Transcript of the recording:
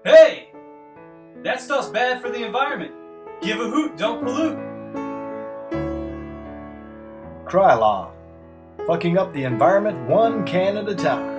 Hey! That stuff's bad for the environment. Give a hoot, don't pollute. Krylon, fucking up the environment one can at a time.